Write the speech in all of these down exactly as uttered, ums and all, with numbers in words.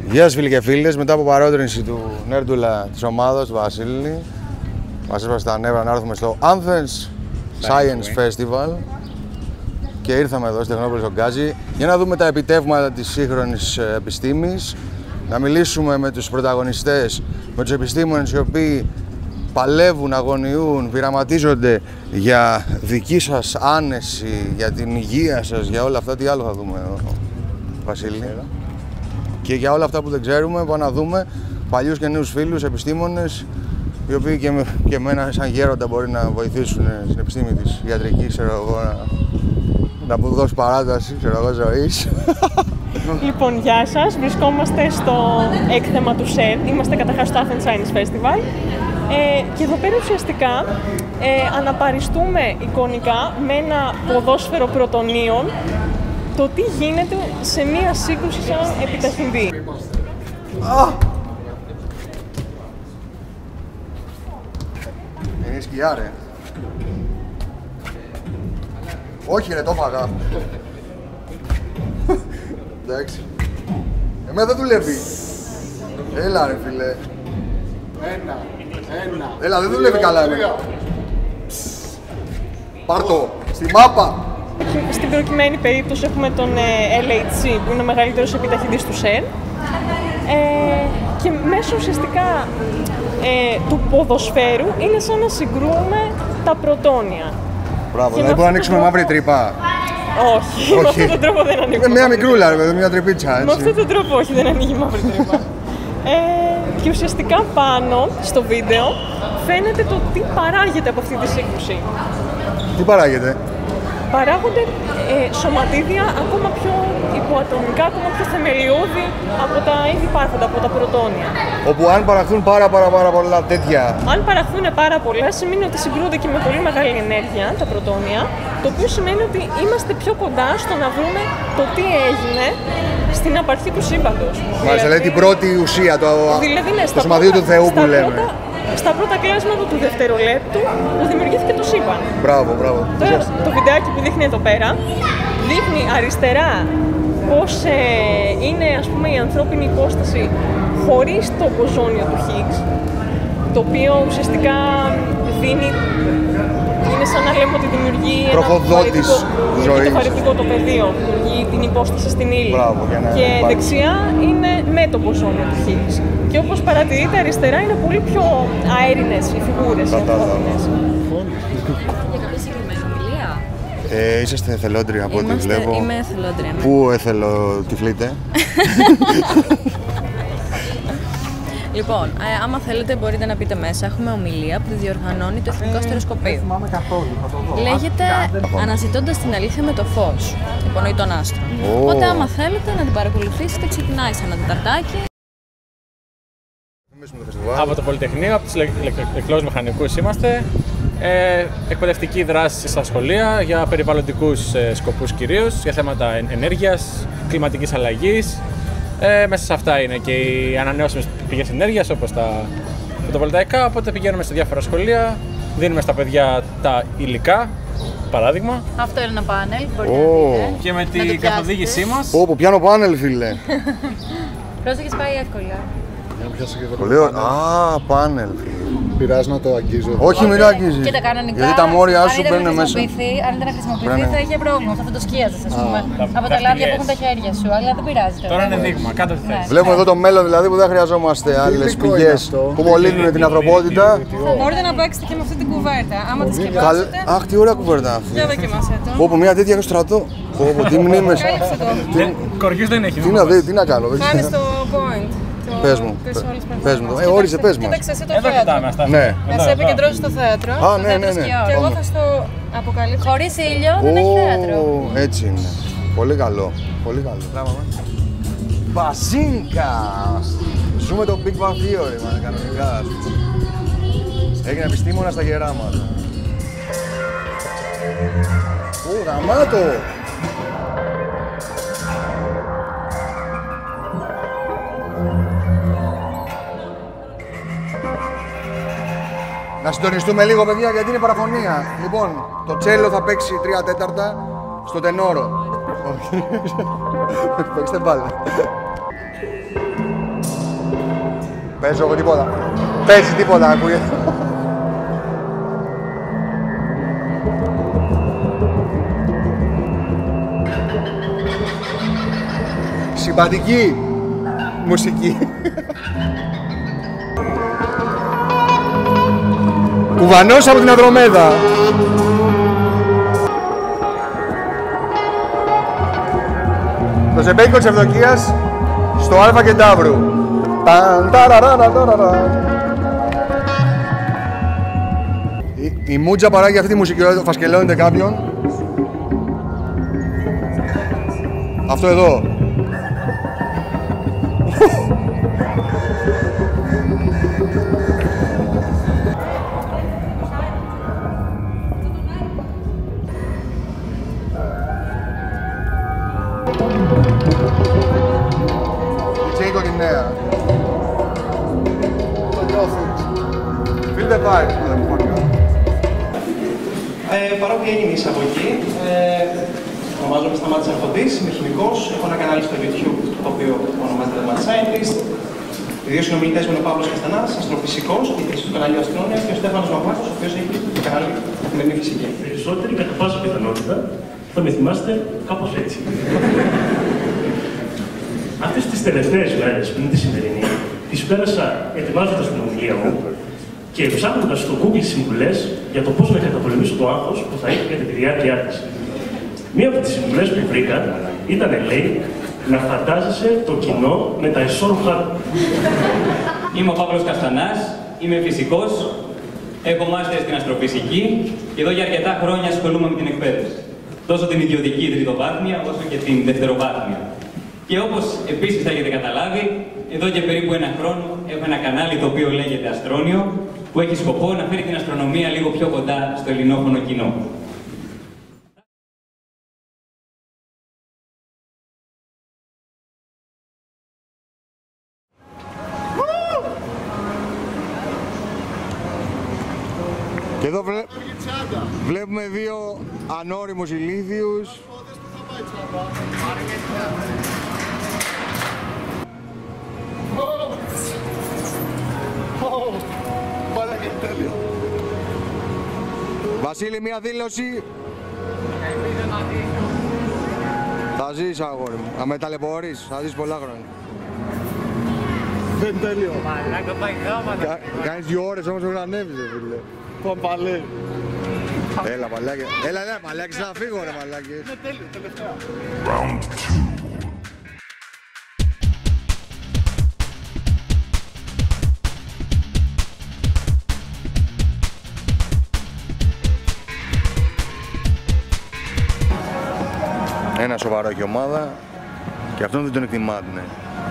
Γεια σας φίλοι και φίλες, μετά από παρότρινση του νέρντουλα της ομάδας, του Βασίλη, μας έσπασε τα νεύρα να έρθουμε στο Athens Science Festival και ήρθαμε εδώ στη Τεχνόπολη στον Γκάζι για να δούμε τα επιτεύγματα της σύγχρονης επιστήμης, να μιλήσουμε με τους πρωταγωνιστές, με τους επιστήμονες οι οποίοι παλεύουν, αγωνιούν, πειραματίζονται για δική σας άνεση, για την υγεία σας, για όλα αυτά. Τι άλλο θα δούμε, Βασίλη? Και για όλα αυτά που δεν ξέρουμε, πάμε να δούμε παλιούς και νέους φίλους, επιστήμονες, οι οποίοι και, με, και εμένα σαν γέροντα μπορεί να βοηθήσουν στην επιστήμη της ιατρικής, ξέρω εγώ, να, να μου δώσει παράταση, ξέρω εγώ, ζωής. Λοιπόν, γεια σας. Βρισκόμαστε στο έκθεμα του ΣΕΡ. Είμαστε καταρχάς στο Athens Science Festival. Ε, και εδώ πέρα ουσιαστικά ε, αναπαριστούμε εικονικά με ένα ποδόσφαιρο πρωτονίων το τι γίνεται σε μία σύγκρουση σαν επιταχυντή. Ah! Είναι σκιά, ρε. Όχι ρε, το έφαγα. Εντάξει. Εμένα δεν δουλεύει. Έλα ρε φίλε. Ένα, ένα. Έλα, δεν δουλεύει καλά εμένα. Πάρ' το, στη μάπα. Στην προκειμένη περίπτωση έχουμε τον ελ έιτς σι που είναι ο μεγαλύτερος επιταχυντής του ΣΕΡ ε, και μέσω ουσιαστικά ε, του ποδοσφαίρου είναι σαν να συγκρούμε τα πρωτόνια. Μπράβο, δεν μπορούμε να ανοίξουμε τρόπο... μαύρη τρύπα. Όχι, όχι, με αυτόν τον τρόπο δεν ανοίγουμε. Μια μικρούλα, ρε, μια τρυπίτσα, έτσι. Με αυτόν τον τρόπο όχι, δεν ανοίγει μαύρη τρύπα. ε, και ουσιαστικά πάνω στο βίντεο φαίνεται το τι παράγεται από αυτή τη σύγκρουση. Τι παράγεται? Παράγονται ε, σωματίδια ακόμα πιο υποατομικά, ακόμα πιο θεμελιώδη από τα ήδη υπάρχοντα, από τα πρωτόνια. Όπου αν παραχθούν πάρα, πάρα, πάρα πολλά τέτοια. Αν παραχθούν πάρα πολλά, σημαίνει ότι συγκρούνται και με πολύ μεγάλη ενέργεια τα πρωτόνια, το οποίο σημαίνει ότι είμαστε πιο κοντά στο να βρούμε το τι έγινε στην απαρχή του σύμπαντος. Μάλιστα, δηλαδή την πρώτη ουσία, το, δηλαδή, ναι, το σωματίδιο του Θεού που λέμε. Πρώτα, στα πρώτα κλάσματα του δευτερολέπτου που δημιουργήθηκε το σύμπαν. Μπράβο, μπράβο. Τώρα, το βιντεάκι που δείχνει εδώ πέρα δείχνει αριστερά πώς ε, είναι, ας πούμε, η ανθρώπινη υπόσταση χωρίς το μποζόνιο του Higgs, το οποίο ουσιαστικά δίνει, είναι σαν να λέμε ότι δημιουργεί τροφοδότης ζωής. Το βαρυτικό το πεδίο, δημιουργεί την υπόσταση στην ύλη. Μπράβο, για να και υπάρχει. Δεξιά είναι με το μποζόνιο του Higgs. Και όπως παρατηρείτε, αριστερά είναι πολύ πιο αέρινες οι φιγούρες οι ανθρώπινες. Για κάποια συγκεκριμένη ομιλία? Ε, είσαστε εθελόντρια από ό,τι βλέπω. Είμαι εθελόντρια, ναι. Πού εθελο τυφλείτε? Λοιπόν, ε, άμα θέλετε μπορείτε να πείτε μέσα. Έχουμε ομιλία που τη διοργανώνει το Εθνικό Αστεροσκοπείο. Λέγεται «Αναζητώντας την αλήθεια με το φως», υπονοεί τον άστρο. Oh. Οπότε άμα θέλετε να την παρακολουθήσετε, ξεκινάει σε ένα τεταρτάκι. Από το Πολυτεχνείο, από τους ηλεκτρολόγους μηχανικούς είμαστε. Ε, εκπαιδευτική δράση στα σχολεία για περιβαλλοντικούς ε, σκοπούς κυρίως, για θέματα ενέργειας, κλιματικής αλλαγής. Ε, μέσα σε αυτά είναι και οι ανανεώσιμες πηγές ενέργειας όπως τα φωτοβολταϊκά, οπότε πηγαίνουμε σε διάφορα σχολεία, δίνουμε στα παιδιά τα υλικά, παράδειγμα. Αυτό είναι ένα πάνελ, μπορείτε oh. να δείτε. Και με την καθοδήγησή μας. Πω, πιάνω πάνελ, φίλε. Πρόσεχες πάει εύκολα. Πολύ ωραία. Α, πάνελ. Πειράζει να το αγγίζω. Όχι, μην το αγγίζεις. Κοίτα, κανονικά. Γιατί τα μόρια σου μπαίνουν μέσα. Αν δεν χρησιμοποιηθεί, θα είχε πρόβλημα. Θα το σκίαζες, ας πούμε. Από τα λάδια που έχουν τα χέρια σου. Αλλά δεν πειράζει τώρα. Τώρα είναι δείγμα, κάτω τι θες. Βλέπουμε εδώ το μέλλον δηλαδή που δεν χρειαζόμαστε άλλες πηγές που μολύνουν την ανθρωπότητα. Μπορείτε να παίξετε και με αυτή την κουβέρτα. Άμα τη σκεφτείτε. Αχ, τι ωραία κουβέρτα αυτή. Για δοκιμάσαι το. Όπου μια τέτοια έχω στρατό. Όπου τι μνήμες. Κοργιούς δεν έχει. Τι να δει, τι να κάνω. Κάνεις το point. Πες μου, πες μου, ε, όρισε, πες μας. Κοίταξε εσύ το Εδώ κοιτάμε θέατρο. αυτά. Ναι. Να σε επικεντρώσεις στο θέατρο. Α, ναι, ναι, ναι. Και εγώ θα στο αποκαλύψω. Χωρίς ήλιο δεν έχει θέατρο. Ω, έτσι είναι. Πολύ καλό. Πολύ καλό. Μπαζίνκα! Ζούμε το Big Bang Theory, man, κανονικά. Έγινε επιστήμονα στα γεράματα. Ω, γαμάτο! Να συντονιστούμε λίγο, παιδιά, γιατί είναι παραφωνία. Λοιπόν, το τσέλο θα παίξει τρία τέταρτα στο τενόρο. Όχι. Παίξτε μπάλα. Παίζω εγώ τίποτα. Παίζει τίποτα, ακούγεται. Συμπατική μουσική. Κουβανός από την Ανδρομέδα. Το ζεμπέκικο της Ευδοκίας στο Αλφα Κεντάβρου. Η, η Μούτζα παράγει αυτή τη μουσική, φασκελώνεται κάποιον. Αυτό εδώ. Η Κοκκινέα. Το νιώθεις. Feel the vibe. Ε, παρότι έγινε η εισαγωγή, ε, ονομάζομαι Σταμάτης Αρχοντής, είμαι χημικός, έχω ένα κανάλι στο YouTube το οποίο ονομάζεται The Mad Scientist. Οι δύο συνομιλητές μου είναι ο Παύλος Καστανάς, αστροφυσικός και διευθυντής του καναλιού Αστρόνια, και ο Στέφανος Μαυράκος, ο οποίος έχει το κανάλι Καθημερινή Φυσική. Περισσότεροι, κατά πάσα πιθανότητα, θα με θυμάστε κάπως έτσι. Αυτές τις τελευταίες μέρες, πριν τη σημερινή, τις πέρασα ετοιμάζοντας την ομιλία μου και ψάχνοντας στο Google συμβουλές για το πώς να καταπολεμήσω το άγχος που θα έχει κατά τη διάρκεια της. Μία από τις συμβουλές που βρήκα ήταν, λέει, να φαντάζεσαι το κοινό με τα ισόρροπα. Είμαι ο Παύλος Καστανάς, είμαι φυσικός, έχω μάστερ στην αστροφυσική και εδώ για αρκετά χρόνια ασχολούμαι με την εκπαίδευση. Τόσο την ιδιωτική τριτοβάθμια όσο και την δευτεροβάθμια. Και όπως επίσης θα έχετε καταλάβει, εδώ και περίπου ένα χρόνο έχω ένα κανάλι το οποίο λέγεται Αστρόνιο, που έχει σκοπό να φέρει την αστρονομία λίγο πιο κοντά στο ελληνόφωνο κοινό. Και εδώ βλέ... βλέπουμε δύο ανώριμους ηλίθιους. Βασίλη, μια δήλωση. Θα ζεις, αγόρι μου. Θα με ταλαιπωρείς. Θα ζεις πολλά χρόνια. Δεν τέλειο. Μαλάκα πάει γάματα. Κάνεις δύο ώρες όμως να ανέβεις, φίλε. Πω παλέ. Έλα, μαλάκι. Έλα, έλα, μαλάκι, να φύγω, ρε μαλάκι. Είναι τέλειο, τελευταία. Ένα σοβαρό έχει ομάδα και αυτόν δεν τον εκτιμάτε.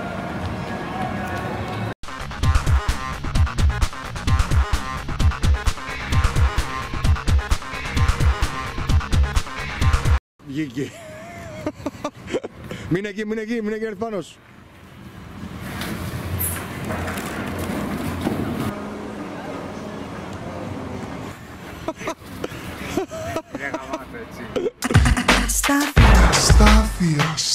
Βγήκε. Μείνε εκεί, μείνε εκεί, μείνε εκεί πάνω σου. Στάθειος.